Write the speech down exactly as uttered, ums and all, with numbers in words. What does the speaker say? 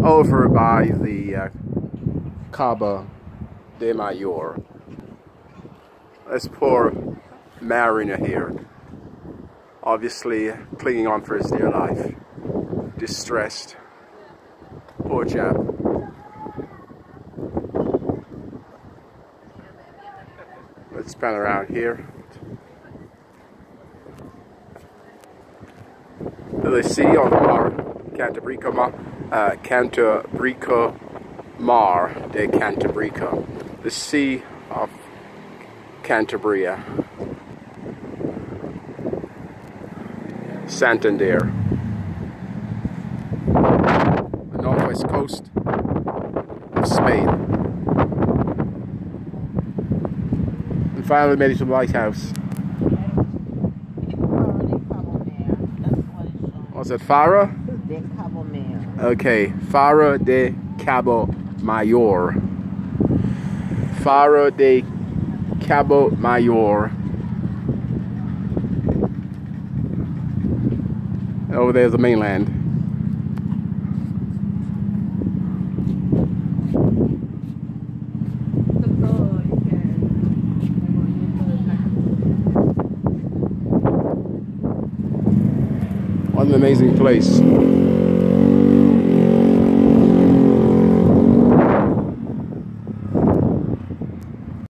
over by the uh, Cabo Mayor. This poor mariner here, obviously clinging on for his dear life, distressed. Poor chap. Let's pan around here. The sea on the Mar, Cantabrico Mar, uh, Cantabrico Mar de Cantabrico, the Sea of Cantabria, Santander, the northwest coast of Spain. And finally made it to the lighthouse. Was it Faro? De Cabo Mayor. Okay, Faro de Cabo Mayor. Faro de Cabo Mayor. Over there's the mainland. What an amazing place.